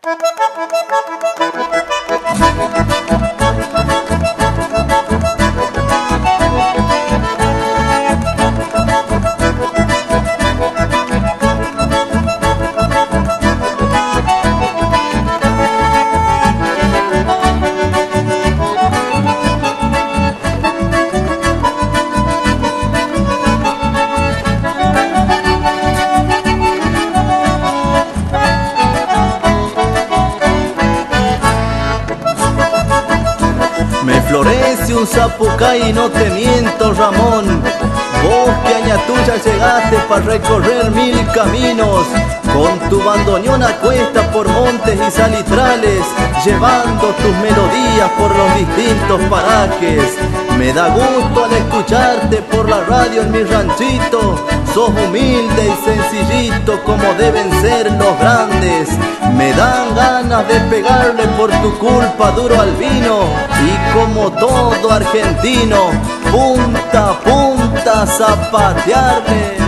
Me florece un zapucay y no te miento, Ramón. Vos que añatuya llegaste para recorrer 1000 caminos, con tu bandoneón a cuesta por montes y salitrales, llevando tus melodías por los distintos parajes. Me da gusto al escucharte por la radio en mi ranchito. Sos humilde y sencillito como deben ser los grandes. Me dan ganas de pegarle por tu culpa duro al vino, y como todo argentino, punta a punta zapatearle.